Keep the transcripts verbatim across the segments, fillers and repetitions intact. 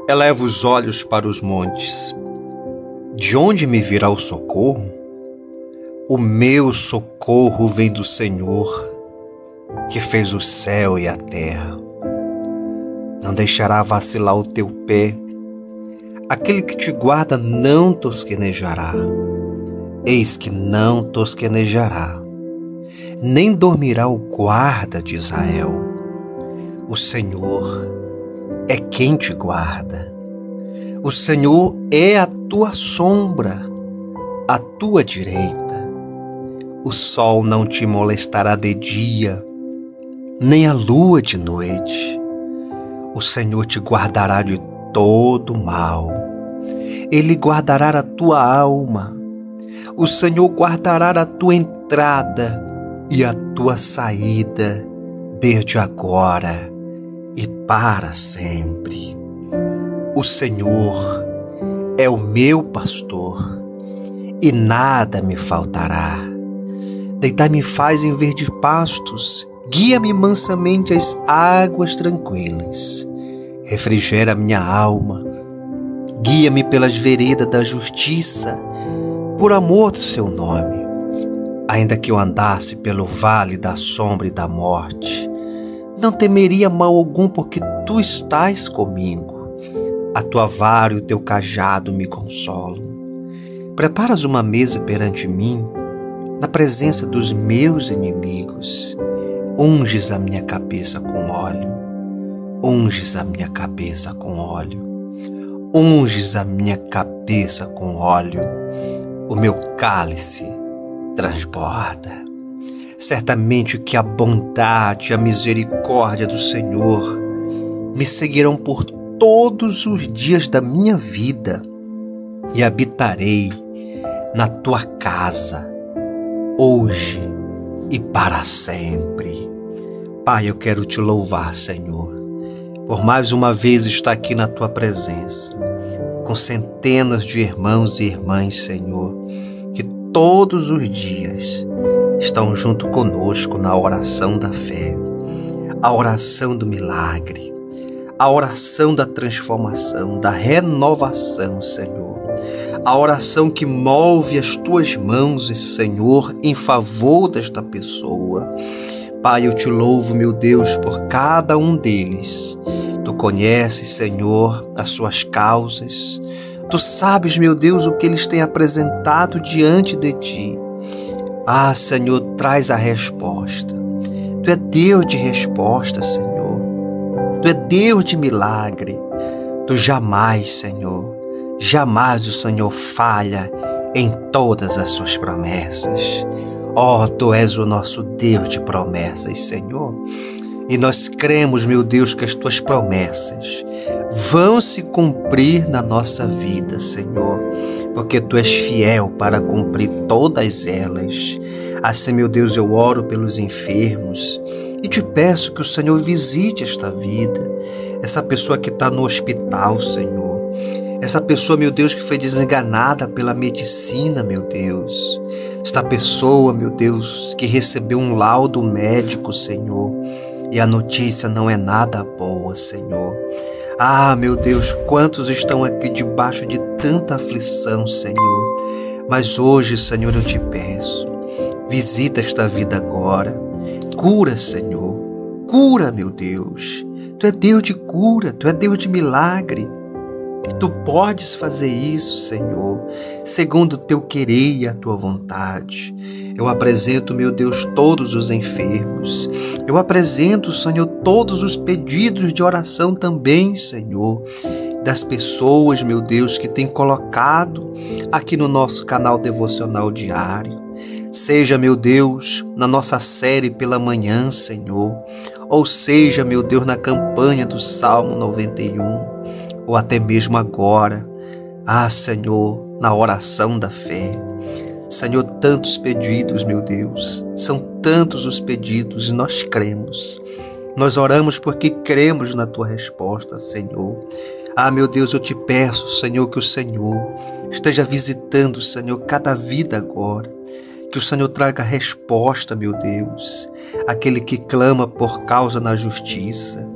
Eleva os olhos para os montes. De onde me virá o socorro? O meu socorro vem do Senhor, que fez o céu e a terra. Não deixará vacilar o teu pé. Aquele que te guarda não tosquenejará. Eis que não tosquenejará, nem dormirá o guarda de Israel. O Senhor é quem te guarda. O Senhor é a tua sombra, a tua direita. O sol não te molestará de dia, nem a lua de noite. O Senhor te guardará de todo mal. Ele guardará a tua alma. O Senhor guardará a tua entrada e a tua saída, desde agora e para sempre. O Senhor é o meu pastor, e nada me faltará. Deitar-me faz em verdes pastos, guia-me mansamente às águas tranquilas. Refrigera minha alma, guia-me pelas veredas da justiça, por amor do seu nome. Ainda que eu andasse pelo vale da sombra e da morte, não temeria mal algum, porque tu estás comigo. A tua vara e o teu cajado me consolam. Preparas uma mesa perante mim, na presença dos meus inimigos. Unges a minha cabeça com óleo. Unges a minha cabeça com óleo. Unges a minha cabeça com óleo. O meu cálice transborda. Certamente que a bondade e a misericórdia do Senhor me seguirão por todos os dias da minha vida, e habitarei na tua casa, hoje e para sempre. Pai, eu quero te louvar, Senhor, por mais uma vez estar aqui na tua presença, com centenas de irmãos e irmãs, Senhor, que todos os dias estão junto conosco na oração da fé, a oração do milagre, a oração da transformação, da renovação, Senhor, a oração que move as tuas mãos, Senhor, em favor desta pessoa. Pai, eu te louvo, meu Deus, por cada um deles. Tu conheces, Senhor, as suas causas. Tu sabes, meu Deus, o que eles têm apresentado diante de ti. Ah, Senhor, traz a resposta. Tu é Deus de resposta, Senhor. Tu é Deus de milagre. Tu jamais, Senhor, jamais o Senhor falha em todas as suas promessas. Ó, oh, Tu és o nosso Deus de promessas, Senhor. E nós cremos, meu Deus, que as Tuas promessas vão se cumprir na nossa vida, Senhor, porque Tu és fiel para cumprir todas elas. Assim, meu Deus, eu oro pelos enfermos e te peço que o Senhor visite esta vida, essa pessoa que está no hospital, Senhor. Essa pessoa, meu Deus, que foi desenganada pela medicina, meu Deus. Esta pessoa, meu Deus, que recebeu um laudo médico, Senhor, e a notícia não é nada boa, Senhor. Ah, meu Deus, quantos estão aqui debaixo de tanta aflição, Senhor. Mas hoje, Senhor, eu te peço, visita esta vida agora. Cura, Senhor. Cura, meu Deus. Tu é Deus de cura, Tu é Deus de milagre. Tu podes fazer isso, Senhor, segundo o Teu querer e a Tua vontade. Eu apresento, meu Deus, todos os enfermos. Eu apresento, Senhor, todos os pedidos de oração também, Senhor, das pessoas, meu Deus, que têm colocado aqui no nosso canal devocional diário. Seja, meu Deus, na nossa série pela manhã, Senhor, ou seja, meu Deus, na campanha do Salmo noventa e um, ou até mesmo agora, ah, Senhor, na oração da fé. Senhor, tantos pedidos, meu Deus, são tantos os pedidos e nós cremos. Nós oramos porque cremos na Tua resposta, Senhor. Ah, meu Deus, eu te peço, Senhor, que o Senhor esteja visitando, Senhor, cada vida agora. Que o Senhor traga resposta, meu Deus, àquele que clama por causa na justiça,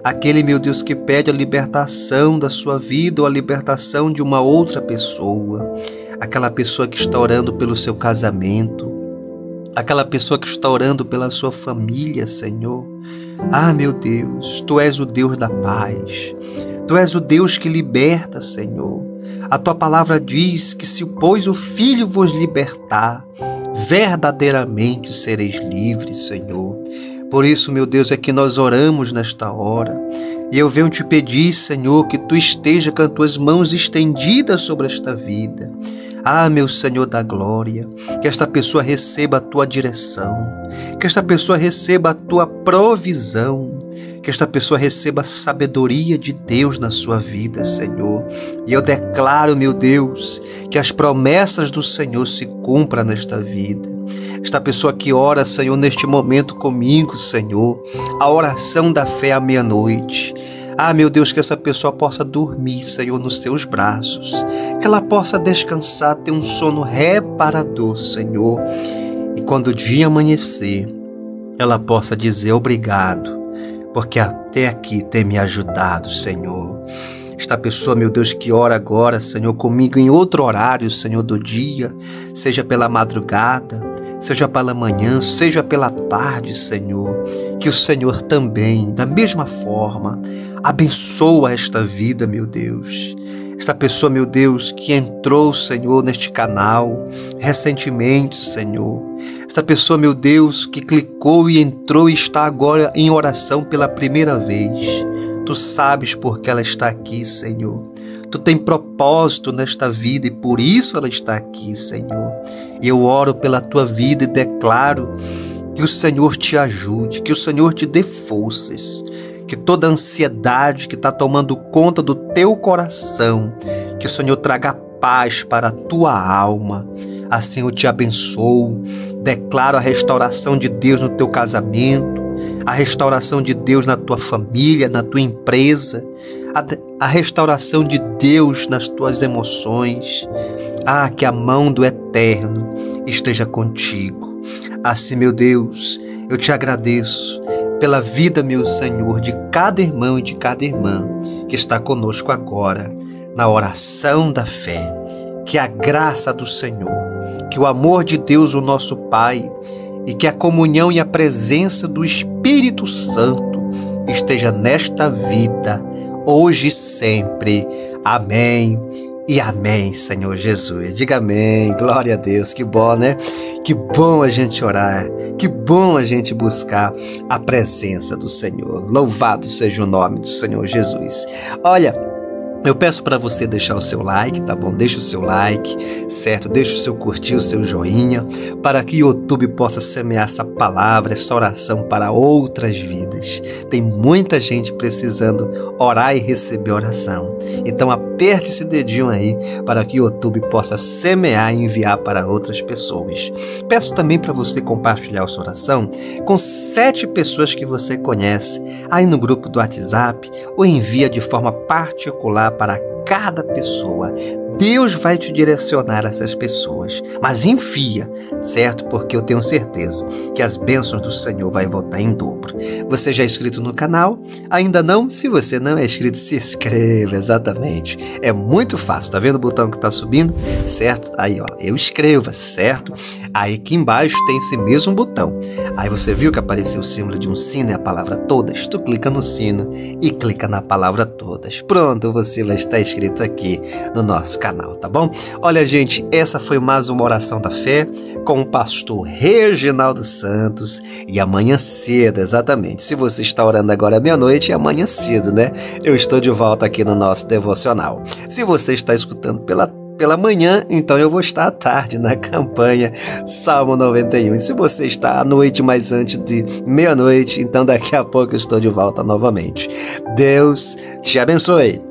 aquele, meu Deus, que pede a libertação da sua vida ou a libertação de uma outra pessoa, aquela pessoa que está orando pelo seu casamento, aquela pessoa que está orando pela sua família, Senhor. Ah, meu Deus, Tu és o Deus da paz, Tu és o Deus que liberta, Senhor. A Tua palavra diz que se, pois, o Filho vos libertar, verdadeiramente sereis livres, Senhor. Por isso, meu Deus, é que nós oramos nesta hora. E eu venho te pedir, Senhor, que Tu esteja com as Tuas mãos estendidas sobre esta vida. Ah, meu Senhor da glória, que esta pessoa receba a Tua direção, que esta pessoa receba a Tua provisão, que esta pessoa receba a sabedoria de Deus na sua vida, Senhor. E eu declaro, meu Deus, que as promessas do Senhor se cumpram nesta vida. Esta pessoa que ora, Senhor, neste momento comigo, Senhor, a oração da fé à meia-noite. Ah, meu Deus, que essa pessoa possa dormir, Senhor, nos Teus braços, que ela possa descansar, ter um sono reparador, Senhor. E quando o dia amanhecer, ela possa dizer obrigado, porque até aqui tem me ajudado, Senhor. Esta pessoa, meu Deus, que ora agora, Senhor, comigo em outro horário, Senhor, do dia, seja pela madrugada, seja pela manhã, seja pela tarde, Senhor, que o Senhor também, da mesma forma, abençoa esta vida, meu Deus. Esta pessoa, meu Deus, que entrou, Senhor, neste canal recentemente, Senhor. Esta pessoa, meu Deus, que clicou e entrou e está agora em oração pela primeira vez. Tu sabes por que ela está aqui, Senhor. Tu tem propósito nesta vida e por isso ela está aqui, Senhor. E eu oro pela tua vida e declaro que o Senhor te ajude, que o Senhor te dê forças, que toda ansiedade que está tomando conta do teu coração, que o Senhor traga paz para a tua alma. Assim eu te abençoo, declaro a restauração de Deus no teu casamento, a restauração de Deus na tua família, na tua empresa, a, a restauração de Deus nas tuas emoções. Ah, que a mão do Eterno esteja contigo. Assim, meu Deus, eu te agradeço pela vida, meu Senhor, de cada irmão e de cada irmã que está conosco agora, na oração da fé. Que a graça do Senhor, que o amor de Deus, o nosso Pai, e que a comunhão e a presença do Espírito Santo esteja nesta vida, hoje e sempre. Amém e amém, Senhor Jesus. Diga amém, glória a Deus. Que bom, né? Que bom a gente orar, que bom a gente buscar a presença do Senhor. Louvado seja o nome do Senhor Jesus. Olha, eu peço para você deixar o seu like, tá bom? Deixa o seu like, certo? Deixa o seu curtir, o seu joinha, para que o YouTube possa semear essa palavra, essa oração para outras vidas. Tem muita gente precisando orar e receber oração. Então aperte esse dedinho aí para que o YouTube possa semear e enviar para outras pessoas. Peço também para você compartilhar a sua oração com sete pessoas que você conhece aí no grupo do WhatsApp ou envia de forma particular para cada pessoa. Deus vai te direcionar a essas pessoas, mas enfia, certo? Porque eu tenho certeza que as bênçãos do Senhor vai voltar em dobro. Você já é inscrito no canal? Ainda não? Se você não é inscrito, se inscreva, exatamente. É muito fácil, tá vendo o botão que tá subindo? Certo? Aí, ó, eu escreva, certo? Aí aqui embaixo tem esse mesmo botão. Aí você viu que apareceu o símbolo de um sino e a palavra todas? Tu clica no sino e clica na palavra todas. Pronto, você vai estar inscrito aqui no nosso canal. Canal, tá bom? Olha, gente, essa foi mais uma oração da fé com o pastor Reginaldo Santos e amanhã cedo, exatamente. Se você está orando agora à meia-noite, é amanhã cedo, né? Eu estou de volta aqui no nosso devocional. Se você está escutando pela Pela manhã, então eu vou estar à tarde na campanha Salmo noventa e um. E se você está à noite, mas antes de meia-noite, então daqui a pouco eu estou de volta novamente. Deus te abençoe.